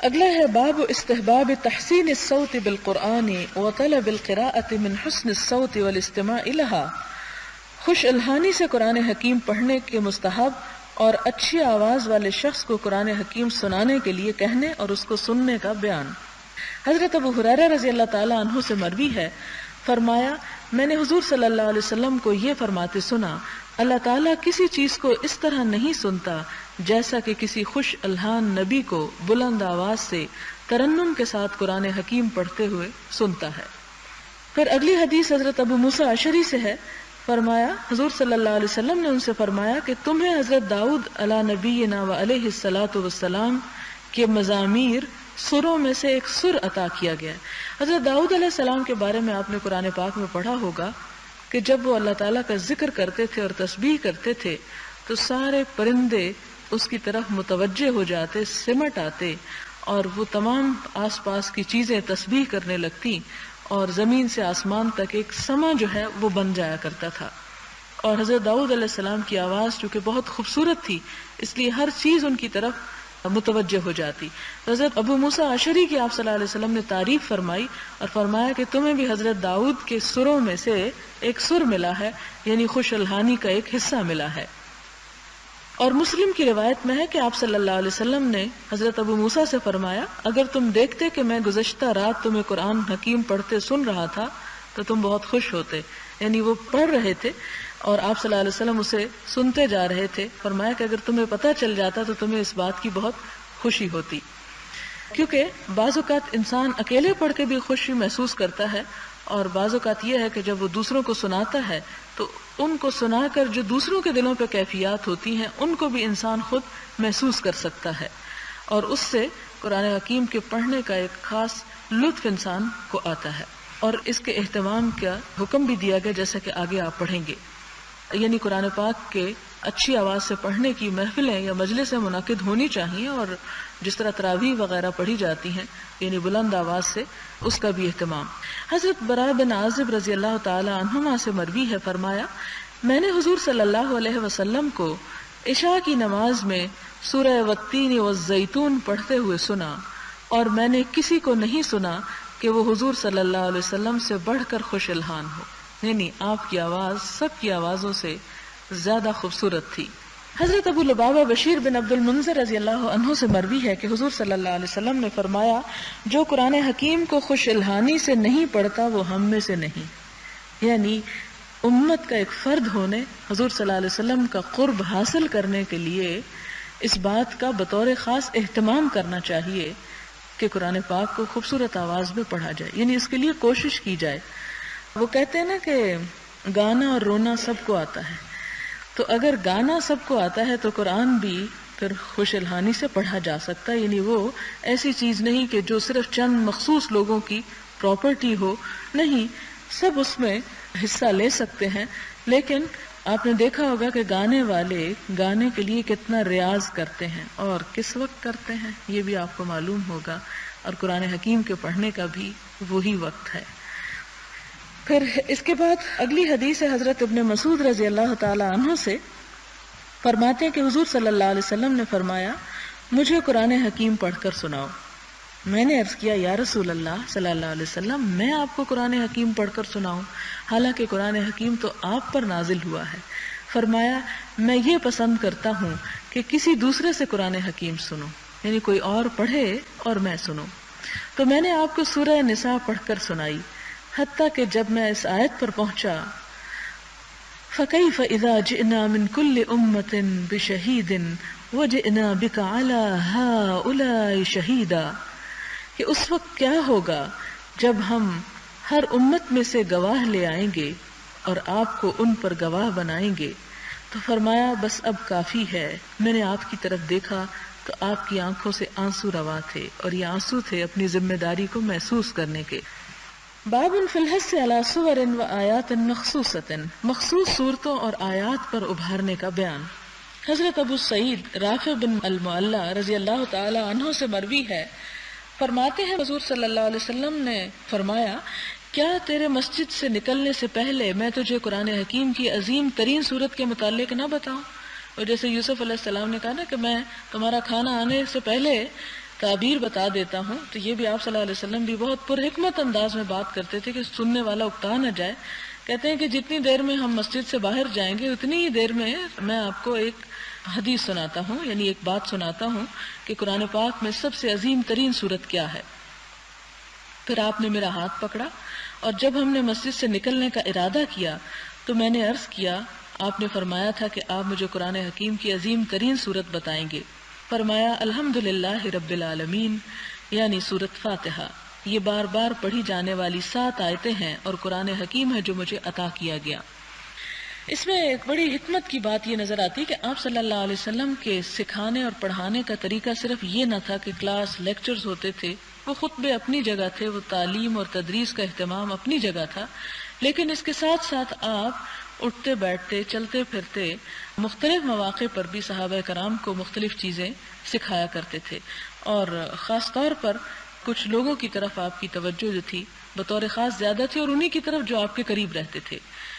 اگلا ہے باب استحباب تحسین الصوت بالقرآن وطلب القراءة من حسن الصوت والاستماع لها۔ خوش الحانی سے قرآن حکیم پڑھنے کے مستحب اور اچھی آواز والے شخص کو قرآن حکیم سنانے کے لیے کہنے اور اس کو سننے کا بیان۔ حضرت ابو ہریرہ رضی اللہ تعالی عنہ سے مروی ہے، فرمایا میں نے حضور صلی اللہ علیہ وسلم کو یہ فرماتے سنا، اللہ تعالیٰ کسی چیز کو اس طرح نہیں سنتا جیسا کہ کسی خوش الحان نبی کو بلند آواز سے ترنم کے ساتھ قرآن حکیم پڑھتے ہوئے سنتا ہے۔ پھر اگلی حدیث حضرت ابو موسیٰ اشعری سے ہے، فرمایا حضور صلی اللہ علیہ وسلم نے ان سے فرمایا کہ تمہیں حضرت داؤد علی نبینا و علیہ الصلاۃ والسلام کے مزامیر سروں میں سے ایک سر عطا کیا گیا ہے۔ حضرت داؤد علیہ السلام کے بارے میں آپ نے قرآن پاک میں پڑھا ہوگا کہ جب وہ اللہ تعالیٰ کا ذکر کرتے تھے اور تسبیح کرتے تھے تو سارے پرندے اس کی طرف متوجہ ہو جاتے، سمٹ آتے، اور وہ تمام آس پاس کی چیزیں تسبیح کرنے لگتی، اور زمین سے آسمان تک ایک سما جو ہے وہ بن جایا کرتا تھا۔ اور حضرت داؤد علیہ السلام کی آواز چونکہ بہت خوبصورت تھی اس لیے ہر چیز ان کی طرف متوجہ ہو جاتی۔ حضرت ابو موسیٰ اشعری کی آپ صلی اللہ علیہ وسلم نے تعریف فرمائی اور فرمایا کہ تمہیں بھی حضرت داؤد کے سروں میں سے ایک سر ملا ہے، یعنی خوش الحانی کا ایک حصہ ملا ہے۔ اور مسلم کی روایت میں ہے کہ آپ صلی اللہ علیہ وسلم نے حضرت ابو موسیٰ سے فرمایا اگر تم دیکھتے کہ میں گزشتہ رات تمہیں قرآن حکیم پڑھتے سن رہا تھا تو تم بہت خوش ہوتے، یعنی وہ پڑھ رہے تھے اور آپ صلی اللہ علیہ وسلم اسے سنتے جا رہے تھے۔ فرمایا کہ اگر تمہیں پتہ چل جاتا تو تمہیں اس بات کی بہت خوشی ہوتی، کیونکہ بعض اوقات انسان اکیلے پڑھ کے بھی خوشی محسوس کرتا ہے، اور بعض اوقات یہ ہے کہ جب وہ دوسروں کو سناتا ہے تو ان کو سنا کر جو دوسروں کے دلوں پہ کیفیات ہوتی ہیں ان کو بھی انسان خود محسوس کر سکتا ہے، اور اس سے قرآن حکیم کے پڑھنے کا ایک خاص لطف انسان کو آتا ہے۔ اور اس کے اہتمام کا حکم بھی دیا گیا جیسا کہ آگے آپ پڑھیں گے، یعنی قرآن پاک کے اچھی آواز سے پڑھنے کی محفلیں یا مجلسیں منعقد ہونی چاہیے، اور جس طرح تراویح وغیرہ پڑھی جاتی ہیں یعنی بلند آواز سے، اس کا بھی اہتمام۔ حضرت براء بن عازب رضی اللہ تعالی عنہما سے مروی ہے، فرمایا میں نے حضور صلی اللہ علیہ وسلم کو عشاء کی نماز میں سورہ والتین والزیتون پڑھتے ہوئے سنا، اور میں نے کسی کو نہیں سنا کہ وہ حضور صلی اللہ علیہ وسلم سے بڑھ کر خوش الحان ہو، یعنی آپ کی آواز سب کی آوازوں سے زیادہ خوبصورت تھی۔ حضرت ابو لبابہ بشیر بن عبد المنذر رضی اللہ عنہ سے مروی ہے کہ حضور صلی اللہ علیہ وسلم نے فرمایا جو قرآن حکیم کو خوش الحانی سے نہیں پڑھتا وہ ہم میں سے نہیں، یعنی امت کا ایک فرد ہونے، حضور صلی اللہ علیہ وسلم کا قرب حاصل کرنے کے لیے اس بات کا بطور خاص اہتمام کرنا چاہیے کہ قرآن پاک کو خوبصورت آواز میں پڑھا جائے، یعنی اس کے لیے کوشش کی جائے۔ وہ کہتے ہیں نا کہ گانا اور رونا سب کو آتا ہے، تو اگر گانا سب کو آتا ہے تو قرآن بھی پھر خوش الحانی سے پڑھا جا سکتا ہے، یعنی وہ ایسی چیز نہیں کہ جو صرف چند مخصوص لوگوں کی پراپرٹی ہو، نہیں، سب اس میں حصہ لے سکتے ہیں۔ لیکن آپ نے دیکھا ہوگا کہ گانے والے گانے کے لیے کتنا ریاض کرتے ہیں اور کس وقت کرتے ہیں یہ بھی آپ کو معلوم ہوگا، اور قرآن حکیم کے پڑھنے کا بھی وہی وقت ہے۔ پھر اس کے بعد اگلی حدیث ہے حضرت ابن مسعود رضی اللہ تعالی عنہ سے، فرماتے ہیں کہ حضور صلی اللہ علیہ وسلم نے فرمایا مجھے قرآن حکیم پڑھ کر سناؤ۔ میں نے عرض کیا یا رسول اللہ صلی اللہ علیہ وسلم میں آپ کو قرآن حکیم پڑھ کر سناؤں، حالانکہ قرآن حکیم تو آپ پر نازل ہوا ہے۔ فرمایا میں یہ پسند کرتا ہوں کہ کسی دوسرے سے قرآن حکیم سنوں، یعنی کوئی اور پڑھے اور میں سنوں۔ تو میں نے آپ کو سورہ نساء پڑھ کر سنائی، حتیٰ کہ جب میں اس آیت پر پہنچا فَكَيْفَ إِذَا جِئْنَا مِنْ كُلِّ أُمَّةٍ بِشَهِيدٍ وَجِئْنَا بِكَ عَلَى هَؤُلَاءِ شَهِيدًا، کہ اس وقت کیا ہوگا جب ہم ہر امت میں سے گواہ لے آئیں گے اور آپ کو ان پر گواہ بنائیں گے۔ تو فرمایا بس اب کافی ہے۔ میں نے آپ کی طرف دیکھا تو آپ کی آنکھوں سے آنسو روا تھے، اور یہ آنسو تھے اپنی ذمہ داری کو محسوس کرنے کے۔ باب فی الحث علی صور و آیات مخصوصۃ، مخصوص صورتوں اور آیات پر ابھارنے کا بیان۔ حضرت ابو سعید رافع بن المعلی رضی اللہ تعالی عنہ سے مروی ہے، فرماتے ہیں حضور صلی اللہ علیہ وسلم نے فرمایا کیا تیرے مسجد سے نکلنے سے پہلے میں تجھے قرآن حکیم کی عظیم ترین صورت کے متعلق نہ بتاؤں؟ اور جیسے یوسف علیہ السلام نے کہا نا کہ میں تمہارا کھانا آنے سے پہلے تعبیر بتا دیتا ہوں، تو یہ بھی آپ صلی اللہ علیہ وسلم بھی بہت پرحکمت انداز میں بات کرتے تھے کہ سننے والا اکتا نہ جائے. کہتے ہیں کہ جتنی دیر میں ہم مسجد سے باہر جائیں گے اتنی ہی دیر میں میں آپ کو ایک حدیث سناتا ہوں، یعنی ایک بات سناتا ہوں کہ قرآن پاک میں سب سے عظیم ترین سورت کیا ہے. پھر آپ نے میرا ہاتھ پکڑا اور جب ہم نے مسجد سے نکلنے کا ارادہ کیا تو میں نے عرض کیا، آپ نے فرمایا تھا کہ آپ مجھے قرآن حکیم کی عظیم ترین سورت بتائیں گے. فرمایا الحمدللہ رب العالمین، یعنی سورت فاتحہ. یہ بار بار پڑھی جانے والی 7 آیتیں ہیں اور قرآن حکیم ہے جو مجھے عطا کیا گیا. اس میں ایک بڑی حکمت کی بات یہ نظر آتی ہے کہ آپ صلی اللہ علیہ وسلم کے سکھانے اور پڑھانے کا طریقہ صرف یہ نہ تھا کہ کلاس لیکچرز ہوتے تھے، وہ خطبے اپنی جگہ تھے، وہ تعلیم اور تدریس کا اہتمام اپنی جگہ تھا، لیکن اس کے ساتھ ساتھ آپ اٹھتے بیٹھتے چلتے پھرتے مختلف مواقع پر بھی صحابہ کرام کو مختلف چیزیں سکھایا کرتے تھے. اور خاص طور پر کچھ لوگوں کی طرف آپ کی توجہ جو تھی بطور خاص زیادہ تھی، اور انہی کی طرف جو آپ کے قریب رہتے تھے.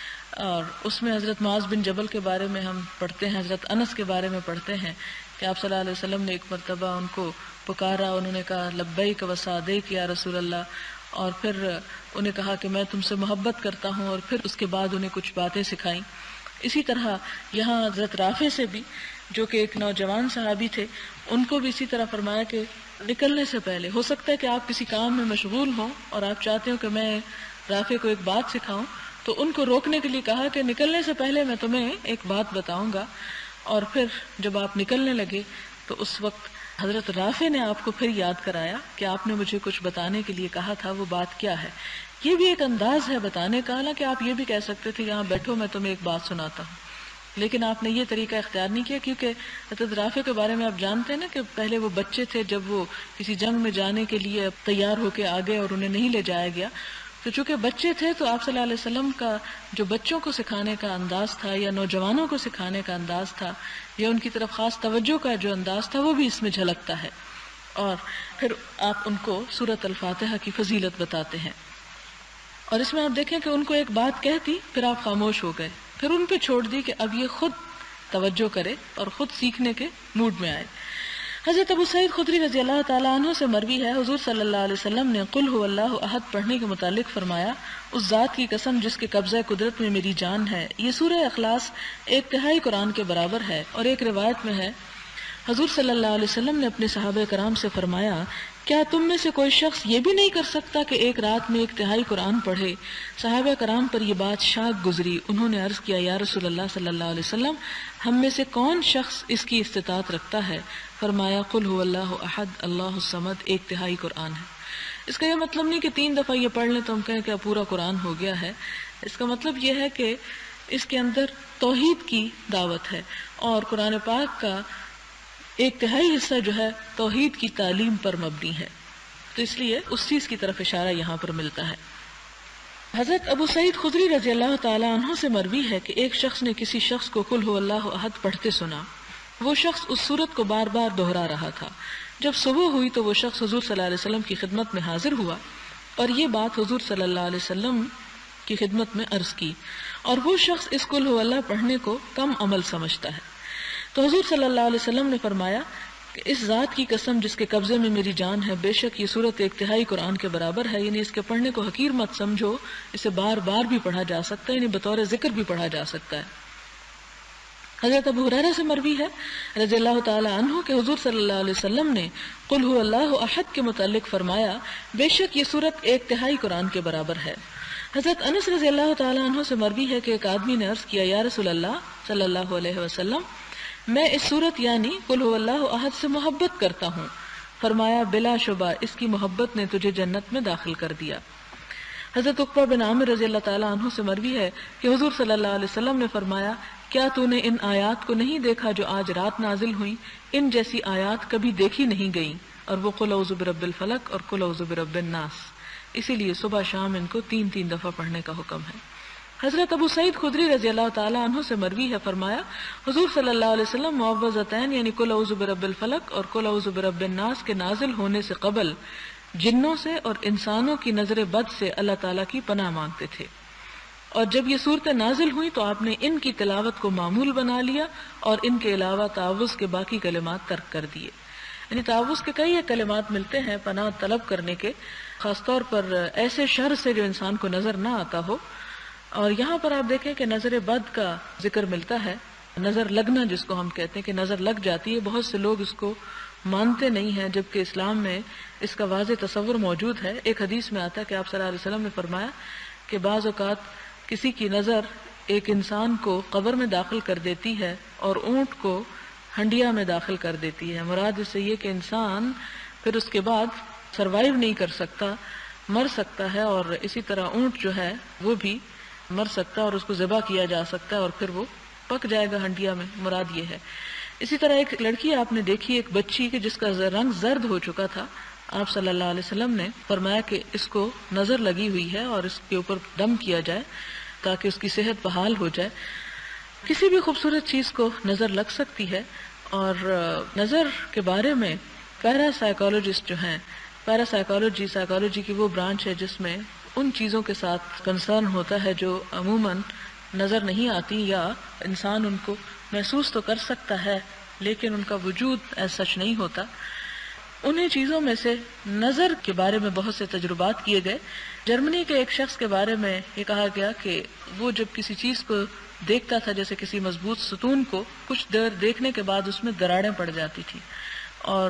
اور اس میں حضرت معاذ بن جبل کے بارے میں ہم پڑھتے ہیں، حضرت انس کے بارے میں پڑھتے ہیں کہ آپ صلی اللہ علیہ وسلم نے ایک مرتبہ ان کو پکارا، انہوں نے کہا لبیک و سعدیک یا رسول اللہ، اور پھر انہیں کہا کہ میں تم سے محبت کرتا ہوں، اور پھر اس کے بعد انہیں کچھ باتیں سکھائیں. اسی طرح یہاں حضرت رافع سے بھی، جو کہ ایک نوجوان صحابی تھے، ان کو بھی اسی طرح فرمایا کہ نکلنے سے پہلے، ہو سکتا ہے کہ آپ کسی کام میں مشغول ہوں اور آپ چاہتے ہو کہ میں رافع کو ایک بات سکھاؤں، تو ان کو روکنے کے لیے کہا کہ نکلنے سے پہلے میں تمہیں ایک بات بتاؤں گا. اور پھر جب آپ نکلنے لگے تو اس وقت حضرت رافع نے آپ کو پھر یاد کرایا کہ آپ نے مجھے کچھ بتانے کے لیے کہا تھا، وہ بات کیا ہے. یہ بھی ایک انداز ہے بتانے کا، حالانکہ آپ یہ بھی کہہ سکتے تھے یہاں بیٹھو میں تمہیں ایک بات سناتا ہوں، لیکن آپ نے یہ طریقہ اختیار نہیں کیا، کیونکہ حضرت رافع کے بارے میں آپ جانتے ہیں نا کہ پہلے وہ بچے تھے، جب وہ کسی جنگ میں جانے کے لیے تیار ہو کے آگے اور انہیں نہیں لے جایا گیا، تو چونکہ بچے تھے تو آپ صلی اللہ علیہ وسلم کا جو بچوں کو سکھانے کا انداز تھا یا نوجوانوں کو سکھانے کا انداز تھا یا ان کی طرف خاص توجہ کا جو انداز تھا وہ بھی اس میں جھلکتا ہے. اور پھر آپ ان کو سورۃ الفاتحہ کی فضیلت بتاتے ہیں. اور اس میں آپ دیکھیں کہ ان کو ایک بات کہتی، پھر آپ خاموش ہو گئے، پھر ان پہ چھوڑ دی کہ اب یہ خود توجہ کرے اور خود سیکھنے کے موڈ میں آئے. حضرت ابو سعید خدری رضی اللہ تعالیٰ عنہ سے مروی ہے، حضور صلی اللہ علیہ وسلم نے قل هو اللہ احد پڑھنے کے متعلق فرمایا، اس ذات کی قسم جس کے قبضہ قدرت میں میری جان ہے. یہ سورہ اخلاص 1/3 قرآن کے برابر ہے. اور ایک روایت میں ہے حضور صلی اللہ علیہ وسلم نے اپنے صحابہ کرام سے فرمایا، کیا تم میں سے کوئی شخص یہ بھی نہیں کر سکتا کہ ایک رات میں 1/3 قرآن پڑھے؟ صحابہ کرام پر یہ بات شاک گزری. انہوں نے عرض کیا، یا رسول اللہ صلی اللہ علیہ وسلم، ہم میں سے کون شخص اس کی استطاعت رکھتا ہے؟ فرمایا، قل هو اللہ احد اللہ الصمد 1/3 قرآن ہے. اس کا یہ مطلب نہیں کہ 3 دفعہ یہ پڑھ لیں تو ہم کہیں کہ پورا قرآن ہو گیا ہے. اس کا مطلب یہ ہے کہ اس کے اندر توحید کی دعوت ہے، اور قرآن پاک کا 1/3 حصہ جو ہے توحید کی تعلیم پر مبنی ہے، تو اس لیے اس چیز کی طرف اشارہ یہاں پر ملتا ہے. حضرت ابو سعید خدری رضی اللہ تعالی عنہ سے مروی ہے کہ ایک شخص نے کسی شخص کو قل هو اللہ احد پڑھتے سنا. وہ شخص اس سورت کو بار بار دہرا رہا تھا. جب صبح ہوئی تو وہ شخص حضور صلی اللہ علیہ وسلم کی خدمت میں حاضر ہوا اور یہ بات حضور صلی اللہ علیہ وسلم کی خدمت میں عرض کی، اور وہ شخص اس قل هو اللہ پڑھنے کو کم عمل سمجھتا ہے. تو حضور صلی اللہ علیہ وسلم نے فرمایا کہ اس ذات کی قسم جس کے قبضے میں میری جان ہے، بے شک یہ سورت 1/3 قرآن کے برابر ہے، یعنی اس کے پڑھنے کو حقیر مت سمجھو، اسے بار بار بھی پڑھا جا سکتا ہے، یعنی بطور ذکر بھی پڑھا جا سکتا ہے. حضرت ابو ہریرہ سے مروی ہے رضی اللہ تعالی عنہ کہ حضور صلی اللہ علیہ وسلم نے قل هو اللہ احد کے متعلق فرمایا، بے شک یہ سورت 1/3 قرآن کے برابر ہے. حضرت انس رضی اللہ تعالی عنہ سے مروی ہے کہ ایک آدمی نے عرض کیا، یا رسول اللہ صلی اللہ علیہ وسلم، میں اس سورت یعنی قل هو اللہ احد سے محبت کرتا ہوں. فرمایا، بلا شبہ اس کی محبت نے تجھے جنت میں داخل کر دیا. حضرت عقبہ بن عامر رضی اللہ تعالیٰ عنہ سے مروی ہے کہ حضور صلی اللہ علیہ وسلم نے فرمایا، کیا تو نے ان آیات کو نہیں دیکھا جو آج رات نازل ہوئیں؟ ان جیسی آیات کبھی دیکھی نہیں گئیں. اور وہ قل اعوذ برب الفلق اور قل اعوذ برب الناس، اسی لیے صبح شام ان کو 3 دفعہ پڑھنے کا حکم ہے. حضرت ابو سعید خدری رضی اللہ تعالیٰ عنہ سے مروی ہے، فرمایا حضور صلی اللہ علیہ وسلم معوذتین یعنی قل اعوذ برب الفلق اور قل اعوذ برب الناس کے نازل ہونے سے قبل جنوں سے اور انسانوں کی نظر بد سے اللہ تعالیٰ کی پناہ مانگتے تھے، اور جب یہ صورتیں نازل ہوئیں تو آپ نے ان کی تلاوت کو معمول بنا لیا اور ان کے علاوہ تعوذ کے باقی کلمات ترک کر دیے. یعنی تعوذ کے کئی کلمات ملتے ہیں پناہ طلب کرنے کے، خاص طور پر ایسے شر سے جو انسان کو نظر نہ آتا ہو. اور یہاں پر آپ دیکھیں کہ نظر بد کا ذکر ملتا ہے، نظر لگنا جس کو ہم کہتے ہیں کہ نظر لگ جاتی ہے. بہت سے لوگ اس کو مانتے نہیں ہیں جبکہ اسلام میں اس کا واضح تصور موجود ہے. ایک حدیث میں آتا ہے کہ آپ صلی اللہ علیہ وسلم نے فرمایا کہ بعض اوقات کسی کی نظر ایک انسان کو قبر میں داخل کر دیتی ہے اور اونٹ کو ہنڈیا میں داخل کر دیتی ہے. مراد اس سے یہ کہ انسان پھر اس کے بعد سروائیو نہیں کر سکتا، مر سکتا ہے، اور اسی طرح اونٹ جو ہے وہ بھی مر سکتا ہے اور اس کو ذبح کیا جا سکتا ہے اور پھر وہ پک جائے گا ہنڈیا میں. مراد یہ ہے. اسی طرح ایک لڑکی آپ نے دیکھی، ایک بچی کہ جس کا رنگ زرد ہو چکا تھا، آپ صلی اللہ علیہ وسلم نے فرمایا کہ اس کو نظر لگی ہوئی ہے اور اس کے اوپر دم کیا جائے تاکہ اس کی صحت بحال ہو جائے. کسی بھی خوبصورت چیز کو نظر لگ سکتی ہے. اور نظر کے بارے میں پیرا سائیکالوجسٹ جو ہیں، پیرا سائیکالوجی کی وہ برانچ ہے جس میں ان چیزوں کے ساتھ کنسرن ہوتا ہے جو عموماً نظر نہیں آتی یا انسان ان کو محسوس تو کر سکتا ہے لیکن ان کا وجود ایسا سچ نہیں ہوتا. انہیں چیزوں میں سے نظر کے بارے میں بہت سے تجربات کیے گئے. جرمنی کے ایک شخص کے بارے میں یہ کہا گیا کہ وہ جب کسی چیز کو دیکھتا تھا، جیسے کسی مضبوط ستون کو، کچھ دیر دیکھنے کے بعد اس میں دراڑیں پڑ جاتی تھی. اور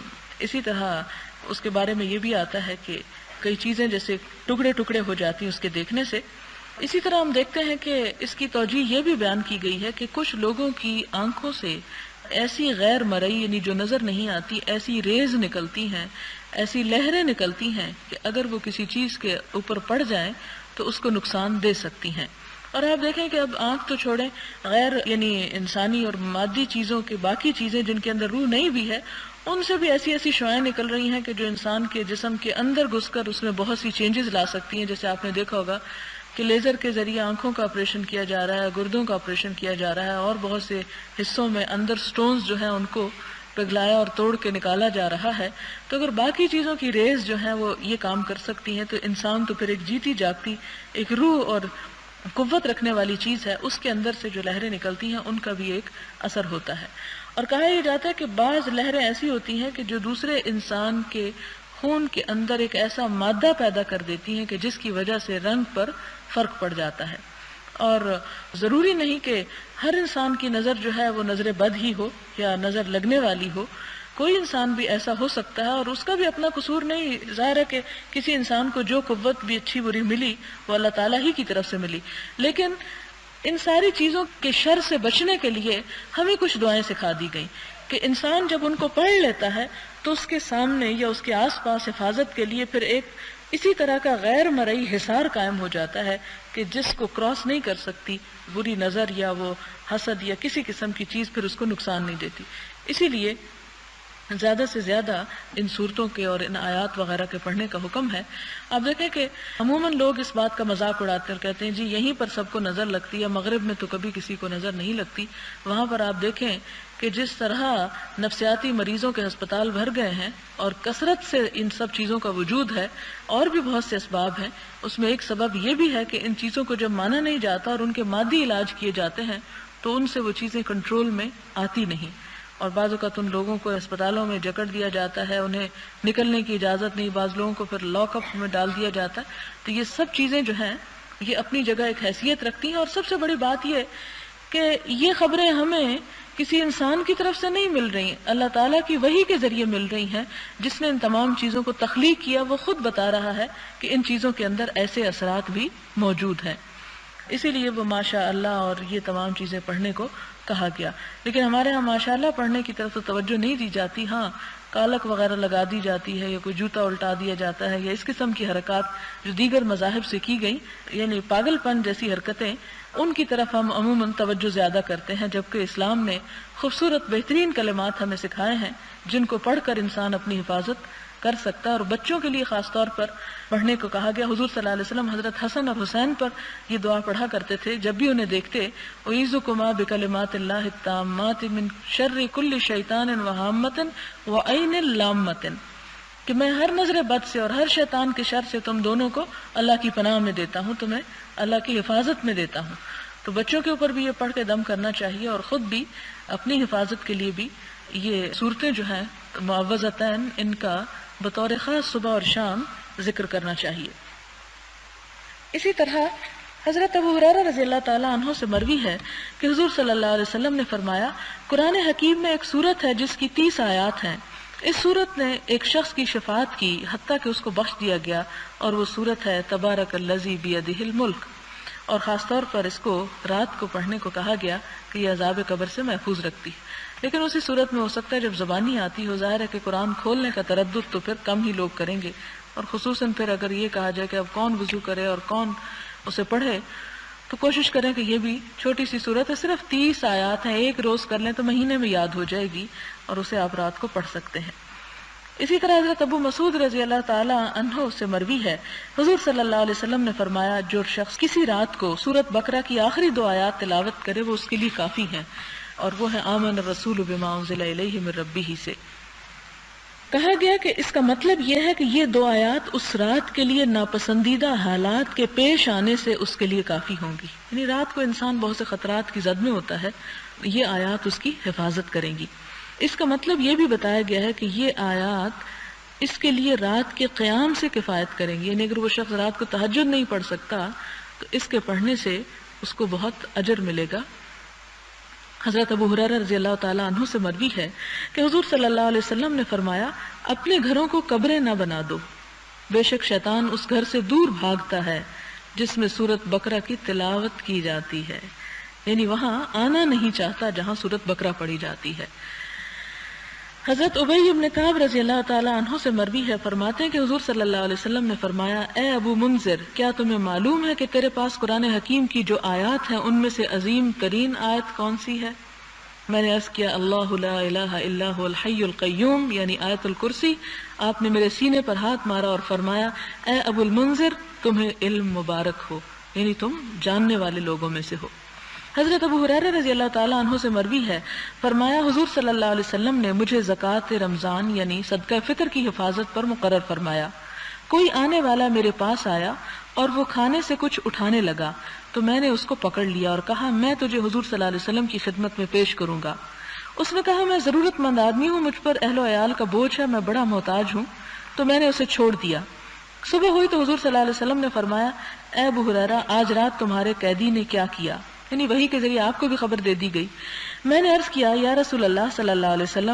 اسی طرح اس کے بارے میں یہ بھی آتا ہے کہ کئی چیزیں جیسے ٹکڑے ٹکڑے ہو جاتی ہیں اس کے دیکھنے سے. اسی طرح ہم دیکھتے ہیں کہ اس کی توجیہ یہ بھی بیان کی گئی ہے کہ کچھ لوگوں کی آنکھوں سے ایسی غیر مرئی، یعنی جو نظر نہیں آتی، ایسی ریز نکلتی ہیں، ایسی لہریں نکلتی ہیں کہ اگر وہ کسی چیز کے اوپر پڑ جائیں تو اس کو نقصان دے سکتی ہیں. اور آپ دیکھیں کہ اب آنکھ تو چھوڑیں، غیر یعنی انسانی اور مادی چیزوں کے باقی چیزیں جن کے اندر روح نہیں بھی ہے، ان سے بھی ایسی ایسی شعاعیں نکل رہی ہیں کہ جو انسان کے جسم کے اندر گھس کر اس میں بہت سی چینجز لا سکتی ہیں. جیسے آپ نے دیکھا ہوگا کہ لیزر کے ذریعے آنکھوں کا آپریشن کیا جا رہا ہے، گردوں کا آپریشن کیا جا رہا ہے، اور بہت سے حصوں میں اندر سٹونز جو ہیں ان کو پگھلایا اور توڑ کے نکالا جا رہا ہے. تو اگر باقی چیزوں کی ریز جو ہیں وہ یہ کام کر سکتی ہیں تو انسان تو پھر ایک جیتی جاگتی ایک روح اور قوت رکھنے والی چیز ہے، اس کے اندر سے جو لہریں نکلتی ہیں ان کا بھی ایک اثر ہوتا ہے. اور کہا یہ جاتا ہے کہ بعض لہریں ایسی ہوتی ہیں کہ جو دوسرے انسان کے خون کے اندر ایک ایسا مادہ پیدا کر دیتی ہیں کہ جس کی وجہ سے رنگ پر فرق پڑ جاتا ہے. اور ضروری نہیں کہ ہر انسان کی نظر جو ہے وہ نظر بد ہی ہو یا نظر لگنے والی ہو. کوئی انسان بھی ایسا ہو سکتا ہے اور اس کا بھی اپنا قصور نہیں. ظاہر ہے کہ کسی انسان کو جو قوت بھی اچھی بری ملی وہ اللہ تعالیٰ ہی کی طرف سے ملی، لیکن ان ساری چیزوں کے شر سے بچنے کے لیے ہمیں کچھ دعائیں سکھا دی گئیں کہ انسان جب ان کو پڑھ لیتا ہے تو اس کے سامنے یا اس کے آس پاس حفاظت کے لیے پھر ایک اسی طرح کا غیر مرئی حصار قائم ہو جاتا ہے کہ جس کو کراس نہیں کر سکتی بری نظر یا وہ حسد یا کسی قسم کی چیز، پھر اس کو نقصان نہیں دیتی. اسی لیے زیادہ سے زیادہ ان صورتوں کے اور ان آیات وغیرہ کے پڑھنے کا حکم ہے. آپ دیکھیں کہ عموماً لوگ اس بات کا مذاق اڑاتے اور کہتے ہیں جی یہیں پر سب کو نظر لگتی ہے، مغرب میں تو کبھی کسی کو نظر نہیں لگتی. وہاں پر آپ دیکھیں کہ جس طرح نفسیاتی مریضوں کے ہسپتال بھر گئے ہیں اور کثرت سے ان سب چیزوں کا وجود ہے، اور بھی بہت سے اسباب ہیں. اس میں ایک سبب یہ بھی ہے کہ ان چیزوں کو جب مانا نہیں جاتا اور ان کے مادی علاج کیے جاتے ہیں تو ان سے وہ چیزیں کنٹرول میں آتی نہیں، اور بعض اوقات ان لوگوں کو اسپتالوں میں جکڑ دیا جاتا ہے، انہیں نکلنے کی اجازت نہیں، بعض لوگوں کو پھر لاک اپ میں ڈال دیا جاتا ہے. تو یہ سب چیزیں جو ہیں یہ اپنی جگہ ایک حیثیت رکھتی ہیں. اور سب سے بڑی بات یہ کہ یہ خبریں ہمیں کسی انسان کی طرف سے نہیں مل رہی، اللہ تعالیٰ کی وحی کے ذریعے مل رہی ہیں. جس نے ان تمام چیزوں کو تخلیق کیا وہ خود بتا رہا ہے کہ ان چیزوں کے اندر ایسے اثرات بھی موجود ہیں. اسی لیے وہ ماشاء اللہ اور یہ تمام چیزیں پڑھنے کو کہا گیا. لیکن ہمارے ہاں ماشاء اللہ پڑھنے کی طرف تو توجہ نہیں دی جاتی. ہاں کالک وغیرہ لگا دی جاتی ہے یا کوئی جوتا الٹا دیا جاتا ہے یا اس قسم کی حرکات جو دیگر مذاہب سے کی گئی، یعنی پاگل پن جیسی حرکتیں، ان کی طرف ہم عموماً توجہ زیادہ کرتے ہیں، جبکہ اسلام نے خوبصورت بہترین کلمات ہمیں سکھائے ہیں جن کو پڑھ کر انسان اپنی حفاظت کر سکتا ہے. اور بچوں کے لیے خاص طور پر پڑھنے کو کہا گیا. حضور صلی اللہ علیہ وسلم حضرت حسن اور حسین پر یہ دعا پڑھا کرتے تھے جب بھی انہیں دیکھتے، اعوذکما بکلمات اللہ التامات من شر کل شیطان وہامۃ وعین لامۃ، کہ میں ہر نظر بد سے اور ہر شیطان کے شر سے تم دونوں کو اللہ کی پناہ میں دیتا ہوں، تمہیں اللہ کی حفاظت میں دیتا ہوں. تو بچوں کے اوپر بھی یہ پڑھ کے دم کرنا چاہیے اور خود بھی اپنی حفاظت کے لیے بھی یہ صورتیں جو ہیں معوذتین، ان کا بطور خاص صبح اور شام ذکر کرنا چاہیے۔ اسی طرح حضرت ابو ہریرہ رضی اللہ تعالیٰ عنہ سے مروی ہے کہ حضور صلی اللہ علیہ وسلم نے فرمایا، قرآن حکیم میں ایک سورت ہے جس کی 30 آیات ہیں، اس سورت نے ایک شخص کی شفاعت کی حتیٰ کہ اس کو بخش دیا گیا، اور وہ سورت ہے تبارک الذی بیدہ الملک، اور خاص طور پر اس کو رات کو پڑھنے کو کہا گیا کہ یہ عذاب قبر سے محفوظ رکھتی ہے۔ لیکن اسی صورت میں ہو سکتا ہے جب زبانی آتی ہو، ظاہر ہے کہ قرآن کھولنے کا تردد تو پھر کم ہی لوگ کریں گے، اور خصوصاً پھر اگر یہ کہا جائے کہ اب کون وضو کرے اور کون اسے پڑھے، تو کوشش کریں کہ یہ بھی چھوٹی سی صورت ہے، صرف 30 آیات ہیں، ایک روز کر لیں تو مہینے میں یاد ہو جائے گی، اور اسے آپ رات کو پڑھ سکتے ہیں۔ اسی طرح حضرت ابو مسعود رضی اللہ تعالی عنہ سے مروی ہے، حضور صلی اللہ علیہ وسلم نے فرمایا، جو شخص کسی رات کو سورۃ بقرہ کی آخری 2 آیات تلاوت کرے وہ اس کے لیے کافی ہیں، اور وہ ہے آمن الرسول بما انزل الیہ من ربہ سے۔ کہا گیا کہ اس کا مطلب یہ ہے کہ یہ 2 آیات اس رات کے لیے ناپسندیدہ حالات کے پیش آنے سے اس کے لیے کافی ہوں گی، یعنی رات کو انسان بہت سے خطرات کی زد میں ہوتا ہے، یہ آیات اس کی حفاظت کریں گی۔ اس کا مطلب یہ بھی بتایا گیا ہے کہ یہ آیات اس کے لیے رات کے قیام سے کفایت کریں گی، یعنی اگر وہ شخص رات کو تہجد نہیں پڑھ سکتا تو اس کے پڑھنے سے اس کو بہت اجر ملے گا۔ حضرت ابو ہریرہ رضی اللہ تعالیٰ عنہ سے مروی ہے کہ حضور صلی اللہ علیہ وسلم نے فرمایا، اپنے گھروں کو قبریں نہ بنا دو، بے شک شیطان اس گھر سے دور بھاگتا ہے جس میں سورۃ بقرہ کی تلاوت کی جاتی ہے، یعنی وہاں آنا نہیں چاہتا جہاں سورۃ بقرہ پڑھی جاتی ہے۔ حضرت ابی بن کعب رضی اللہ تعالیٰ عنہ سے مروی ہے، فرماتے ہیں کہ حضور صلی اللہ علیہ وسلم نے فرمایا، اے ابو منذر، کیا تمہیں معلوم ہے کہ تیرے پاس قرآن حکیم کی جو آیات ہیں ان میں سے عظیم ترین آیت کون سی ہے؟ میں نے عرض کیا، اللہ لا الہ الا هو الحی القیوم، یعنی آیت الکرسی۔ آپ نے میرے سینے پر ہاتھ مارا اور فرمایا، اے ابو المنذر، تمہیں علم مبارک ہو، یعنی تم جاننے والے لوگوں میں سے ہو۔ حضرت ابو ہریرہ رضی اللہ تعالیٰ عنہ سے مروی ہے، فرمایا، حضور صلی اللہ علیہ وسلم نے مجھے زکوٰۃ رمضان یعنی صدقہ فطر کی حفاظت پر مقرر فرمایا۔ کوئی آنے والا میرے پاس آیا اور وہ کھانے سے کچھ اٹھانے لگا تو میں نے اس کو پکڑ لیا اور کہا، میں تجھے حضور صلی اللہ علیہ وسلم کی خدمت میں پیش کروں گا۔ اس نے کہا، میں ضرورت مند آدمی ہوں، مجھ پر اہل و عیال کا بوجھ ہے، میں بڑا محتاج ہوں، تو میں نے اسے چھوڑ دیا۔ صبح ہوئی تو حضور صلی اللہ علیہ وسلم نے فرمایا، اے ابو ہریرہ، آج رات تمہارے قیدی نے کیا کیا؟ یعنی وحی کے ذریعے آپ کو بھی خبر دے دی گئی۔ میں نے عرض کیا، یا رسول اللہ صلی اللہ علیہ وسلم،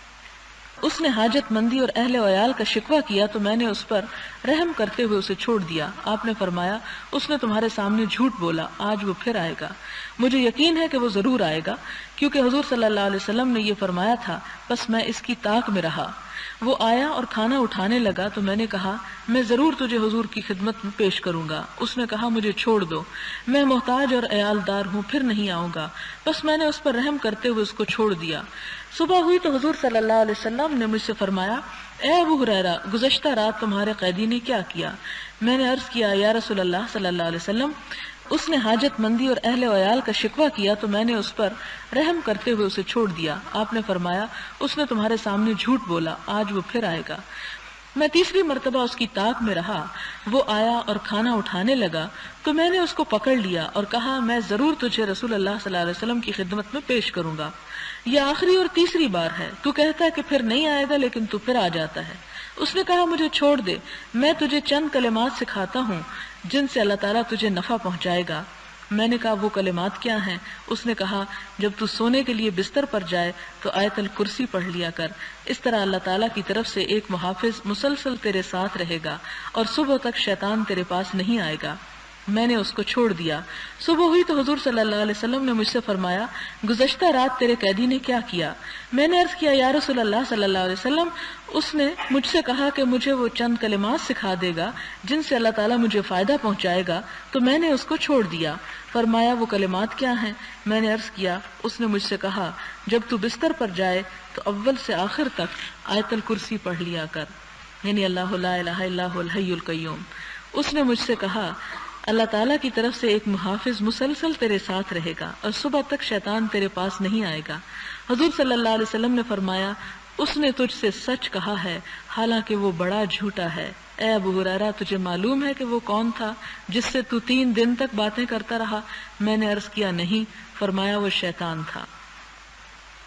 اس نے حاجت مندی اور اہل و عیال کا شکوہ کیا تو میں نے اس پر رحم کرتے ہوئے اسے چھوڑ دیا۔ آپ نے فرمایا، اس نے تمہارے سامنے جھوٹ بولا، آج وہ پھر آئے گا۔ مجھے یقین ہے کہ وہ ضرور آئے گا، کیونکہ حضور صلی اللہ علیہ وسلم نے یہ فرمایا تھا، بس میں اس کی طاق میں رہا۔ وہ آیا اور کھانا اٹھانے لگا تو میں نے کہا، میں ضرور تجھے حضور کی خدمت میں پیش کروں گا۔ اس نے کہا، مجھے چھوڑ دو، میں محتاج اور عیالدار ہوں، پھر نہیں آؤں گا۔ بس میں نے اس پر رحم کرتے ہوئے اس کو چھوڑ دیا۔ صبح ہوئی تو حضور صلی اللہ علیہ وسلم نے مجھ سے فرمایا، اے ابو ہریرہ، گزشتہ رات تمہارے قیدی نے کیا کیا؟ میں نے عرض کیا، یا رسول اللہ صلی اللہ علیہ وسلم، اس نے حاجت مندی اور اہل و عیال کا شکوہ کیا تو میں نے اس پر رحم کرتے ہوئے اسے چھوڑ دیا۔ آپ نے فرمایا، اس نے تمہارے سامنے جھوٹ بولا، آج وہ پھر آئے گا۔ میں تیسری مرتبہ اس کی طاق میں رہا۔ وہ آیا اور کھانا اٹھانے لگا تو میں نے اس کو پکڑ لیا اور کہا، میں ضرور تجھے رسول اللہ صلی اللہ علیہ وسلم کی خدمت میں پیش کروں گا۔ یہ آخری اور تیسری بار ہے، تو کہتا ہے کہ پھر نہیں آئے گا، لیکن تو پھر آ جاتا ہے۔ اس نے کہا، مجھے چھوڑ دے، میں تجھے چند کلمات سکھاتا ہوں جن سے اللہ تعالیٰ تجھے نفع پہنچائے گا۔ میں نے کہا، وہ کلمات کیا ہیں؟ اس نے کہا، جب تو سونے کے لیے بستر پر جائے تو آیت الکرسی پڑھ لیا کر، اس طرح اللہ تعالیٰ کی طرف سے ایک محافظ مسلسل تیرے ساتھ رہے گا اور صبح تک شیطان تیرے پاس نہیں آئے گا۔ میں نے اس کو چھوڑ دیا۔ صبح ہوئی تو حضور صلی اللہ علیہ وسلم نے مجھ سے فرمایا، گزشتہ رات تیرے قیدی نے کیا کیا؟ میں نے عرض کیا، یا رسول اللہ صلی اللہ علیہ وسلم، اس نے مجھ سے کہا کہ مجھے وہ چند کلمات سکھا دے گا جن سے اللہ تعالیٰ مجھے فائدہ پہنچائے گا، تو میں نے اس کو چھوڑ دیا۔ فرمایا، وہ کلمات کیا ہیں؟ میں نے عرض کیا، اس نے مجھ سے کہا، جب تو بستر پر جائے تو اول سے آخر تک آیت الکرسی پڑھ لیا کر، یعنی اللہ لا الہ الا هو الحی القیوم۔ اس نے مجھ سے کہا، اللہ تعالیٰ کی طرف سے ایک محافظ مسلسل تیرے ساتھ رہے گا اور صبح تک شیطان تیرے پاس نہیں آئے گا۔ حضور صلی اللہ علیہ وسلم نے فرمایا، اس نے تجھ سے سچ کہا ہے، حالانکہ وہ بڑا جھوٹا ہے۔ اے ابو ہریرہ، تجھے معلوم ہے کہ وہ کون تھا جس سے تو 3 دن تک باتیں کرتا رہا؟ میں نے عرض کیا، نہیں۔ فرمایا، وہ شیطان تھا۔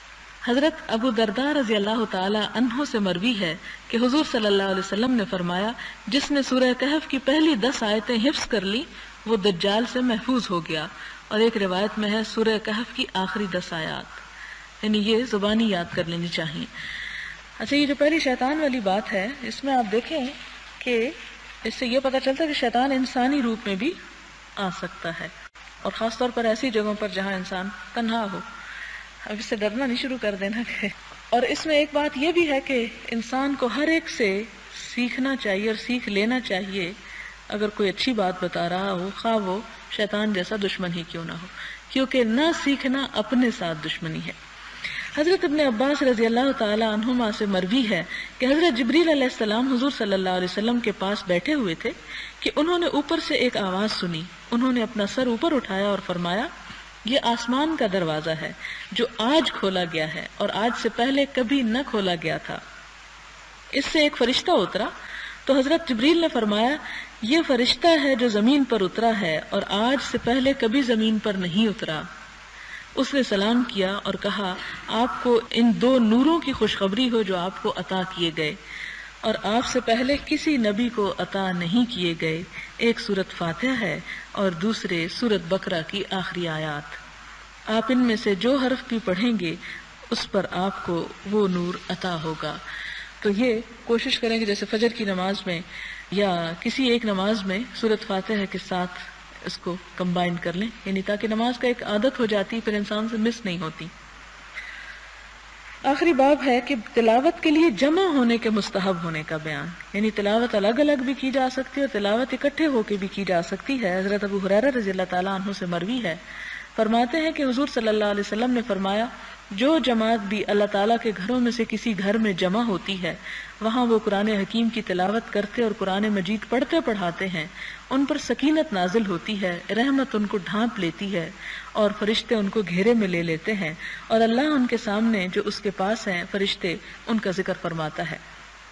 حضرت ابو درداء رضی اللہ تعالی عنہ سے مروی ہے کہ حضور صلی اللہ علیہ وسلم نے فرمایا جس نے سورہ کہف کی پہلی 10 آیتیں حفظ کر لی وہ دجال سے محفوظ ہو گیا، اور ایک روایت میں ہے سورہ کہف کی آخری 10 آیات، یعنی یہ زبانی یاد کر لینی چاہیے۔ اچھا، یہ جو پہلی شیطان والی بات ہے اس میں آپ دیکھیں کہ اس سے یہ پتہ چلتا ہے کہ شیطان انسانی روپ میں بھی آ سکتا ہے، اور خاص طور پر ایسی جگہوں پر جہاں انسان تنہا ہو۔ اب اس سے ڈرنا نہیں شروع کر دینا کہ، اور اس میں ایک بات یہ بھی ہے کہ انسان کو ہر ایک سے سیکھنا چاہیے اور سیکھ لینا چاہیے، اگر کوئی اچھی بات بتا رہا ہو خواہ وہ شیطان جیسا دشمن ہی کیوں نہ ہو، کیونکہ نہ سیکھنا اپنے ساتھ دشمنی ہے۔ حضرت ابن عباس رضی اللہ تعالی عنہما سے مروی ہے کہ حضرت جبریل علیہ السلام حضور صلی اللہ علیہ وسلم کے پاس بیٹھے ہوئے تھے کہ انہوں نے اوپر سے ایک آواز سنی، انہوں نے اپنا سر اوپر اٹھایا اور فرمایا یہ آسمان کا دروازہ ہے جو آج کھولا گیا ہے اور آج سے پہلے کبھی نہ کھولا گیا تھا۔ اس سے ایک فرشتہ اترا تو حضرت جبریل نے فرمایا یہ فرشتہ ہے جو زمین پر اترا ہے اور آج سے پہلے کبھی زمین پر نہیں اترا۔ اس نے سلام کیا اور کہا آپ کو ان 2 نوروں کی خوشخبری ہو جو آپ کو عطا کیے گئے اور آپ سے پہلے کسی نبی کو عطا نہیں کیے گئے، ایک سورۃ فاتحہ ہے اور دوسرے سورۃ بقرہ کی آخری آیات۔ آپ ان میں سے جو حرف بھی پڑھیں گے اس پر آپ کو وہ نور عطا ہوگا۔ تو یہ کوشش کریں کہ جیسے فجر کی نماز میں یا کسی ایک نماز میں سورۃ فاتحہ کے ساتھ اس کو کمبائن کر لیں، یعنی تاکہ نماز کا ایک عادت ہو جاتی پھر انسان سے مس نہیں ہوتی۔ آخری باب ہے کہ تلاوت کے لیے جمع ہونے کے مستحب ہونے کا بیان، یعنی تلاوت الگ الگ بھی کی جا سکتی ہے اور تلاوت اکٹھے ہو کے بھی کی جا سکتی ہے۔ حضرت ابو ہریرہ رضی اللہ تعالیٰ عنہ سے مروی ہے، فرماتے ہیں کہ حضور صلی اللہ علیہ وسلم نے فرمایا جو جماعت بھی اللہ تعالیٰ کے گھروں میں سے کسی گھر میں جمع ہوتی ہے وہاں وہ قرآن حکیم کی تلاوت کرتے اور قرآن مجید پڑھتے پڑھاتے ہیں، ان پر سکینت نازل ہوتی ہے، رحمت ان کو ڈھانپ لیتی ہے اور فرشتے ان کو گھیرے میں لے لیتے ہیں، اور اللہ ان کے سامنے جو اس کے پاس ہیں فرشتے ان کا ذکر فرماتا ہے۔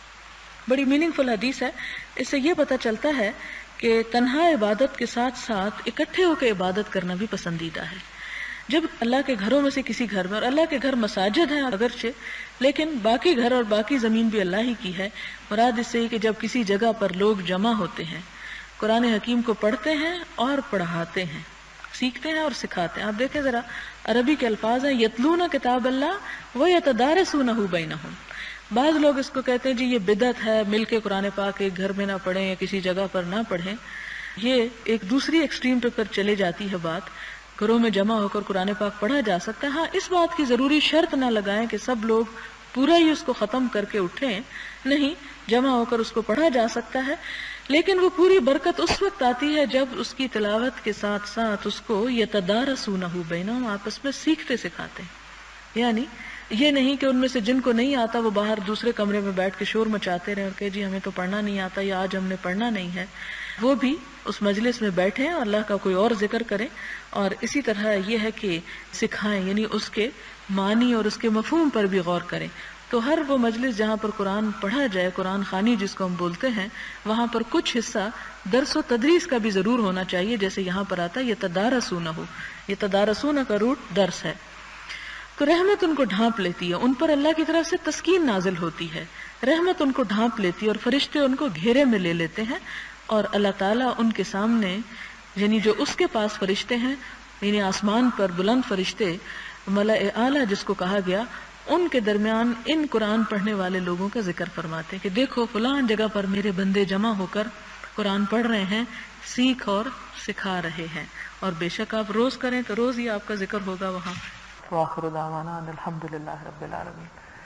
بڑی میننگ فل حدیث ہے، اس سے یہ پتہ چلتا ہے کہ تنہا عبادت کے ساتھ ساتھ اکٹھے ہو کے عبادت کرنا بھی پسندیدہ ہے۔ جب اللہ کے گھروں میں سے کسی گھر میں، اور اللہ کے گھر مساجد ہیں اگرچہ، لیکن باقی گھر اور باقی زمین بھی اللہ ہی کی ہے، مراد اس سے ہی کہ جب کسی جگہ پر لوگ جمع ہوتے ہیں قرآن حکیم کو پڑھتے ہیں اور پڑھاتے ہیں، سیکھتے ہیں اور سکھاتے ہیں۔ آپ دیکھیں ذرا عربی کے الفاظ ہیں یتلون کتاب اللہ ویتدارسونہ بینہم۔ بعض لوگ اس کو کہتے ہیں جی یہ بدعت ہے، مل کے قرآن پاک ایک گھر میں نہ پڑھیں یا کسی جگہ پر نہ پڑھیں۔ یہ ایک دوسری ایکسٹریم پر چلے جاتی ہے بات، گھروں میں جمع ہو کر قرآن پاک پڑھا جا سکتا ہے۔ ہاں اس بات کی ضروری شرط نہ لگائیں کہ سب لوگ پورا ہی اس کو ختم کر کے اٹھیں، نہیں، جمع ہو کر اس کو پڑھا جا سکتا ہے، لیکن وہ پوری برکت اس وقت آتی ہے جب اس کی تلاوت کے ساتھ ساتھ اس کو یتدارسونہ بینہم آپس میں سیکھتے سکھاتے ہیں۔ یعنی یہ نہیں کہ ان میں سے جن کو نہیں آتا وہ باہر دوسرے کمرے میں بیٹھ کے شور مچاتے رہے اور کہ جی ہمیں تو پڑھنا نہیں آتا یا آج ہم نے پڑھنا نہیں ہے، وہ بھی اس مجلس میں بیٹھیں اور اللہ کا کوئی اور ذکر کریں، اور اسی طرح یہ ہے کہ سکھائیں، یعنی اس کے معنی اور اس کے مفہوم پر بھی غور کریں۔ تو ہر وہ مجلس جہاں پر قرآن پڑھا جائے، قرآن خوانی جس کو ہم بولتے ہیں، وہاں پر کچھ حصہ درس و تدریس کا بھی ضرور ہونا چاہیے، جیسے یہاں پر آتا ہے یتدارسونہ، یہ تدارسونہ کا روٹ درس ہے۔ تو رحمت ان کو ڈھانپ لیتی ہے، ان پر اللہ کی طرف سے تسکین نازل ہوتی ہے، رحمت ان کو ڈھانپ لیتی ہے اور فرشتے ان کو گھیرے میں لے لیتے ہیں، اور اللہ تعالیٰ ان کے سامنے، یعنی جو اس کے پاس فرشتے ہیں، یعنی آسمان پر بلند فرشتے، ملائے اعلیٰ جس کو کہا گیا، ان کے درمیان ان قرآن پڑھنے والے لوگوں کا ذکر فرماتے ہیں کہ دیکھو فلاں جگہ پر میرے بندے جمع ہو کر قرآن پڑھ رہے ہیں، سیکھ اور سکھا رہے ہیں، اور بے شک آپ روز کریں تو روز ہی آپ کا ذکر ہوگا وہاں۔ وآخر دعوانا ان الحمدللہ رب العالمین۔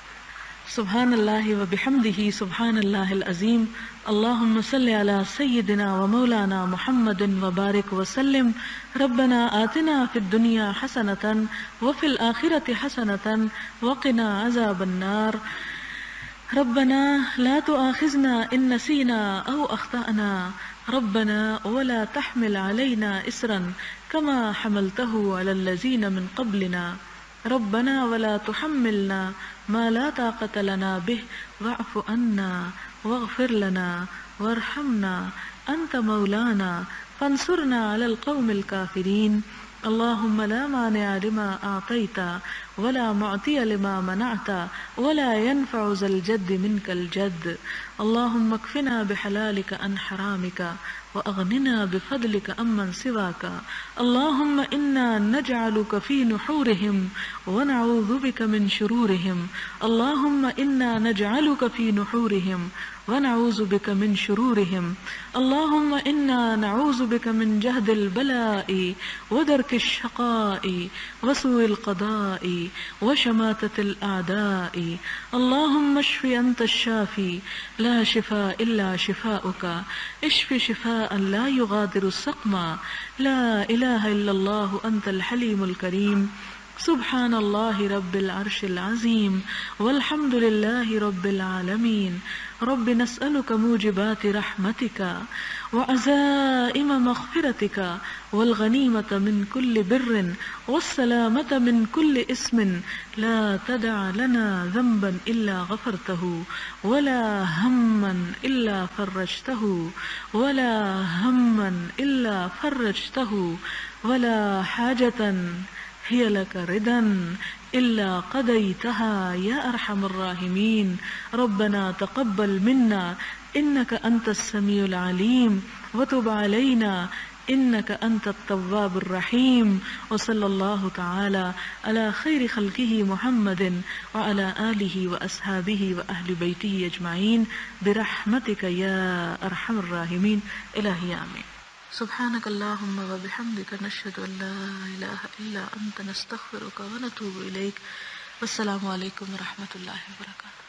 سبحان اللہ وبحمدہ سبحان اللہ العظیم۔ اللہم صل علی سیدنا ومولانا محمد وبارک وسلم۔ ربنا آتنا فی الدنیا حسنۃ وفی الآخرۃ حسنۃ وقنا عذاب النار۔ ربنا لا تؤاخذنا ان نسینا او اخطأنا، ربنا ولا تحمل علينا إصرا كما حملته على الذين من قبلنا، ربنا ولا تحملنا ما لا طاقة لنا به واعف عنا واغفر لنا وارحمنا أنت مولانا فانصرنا على القوم الكافرين۔ اللهم لا مانع لما أعطيت ولا معطي لما منعت ولا ينفع ذا الجد منك الجد. اللهم اكفنا بحلالك عن حرامك وأغننا بفضلك عمن سواك. اللهم إنا نجعلك في نحورهم ونعوذ بك من شرورهم. اللهم إنا نجعلك في نحورهم ونعوذ بك من شرورهم. اللهم إنا نعوذ بك من جهد البلاء ودرك الشقاء وسوء القضاء وشماتة الأعداء. اللهم اشف أنت الشافي لا شفاء إلا شفاؤك، اشف شفاء لا يغادر سقما. لا إله إلا الله أنت الحليم الكريم. سبحان الله رب العرش العظيم والحمد لله رب العالمين. رب نسألك موجبات رحمتك وعزائم مغفرتك والغنيمة من كل بر والسلامة من كل اسم. لا تدع لنا ذنبا إلا غفرته ولا هما إلا فرجته ولا هما إلا فرجته ولا حاجة هي لك ردا إلا قضيتها يا أرحم الراحمين. ربنا تقبل منا إنك أنت السميع العليم وتب علينا إنك أنت التواب الرحيم. وصلى الله تعالى على خير خلقه محمد وعلى آله وأصحابه وأهل بيته أجمعين برحمتك يا أرحم الراحمين. إلهي آمين. سبحانك اللهم وبحمدك نشهد أن لا إله إلا أنت نستغفرك ونتوب إليك. والسلام عليكم ورحمة الله وبركاته.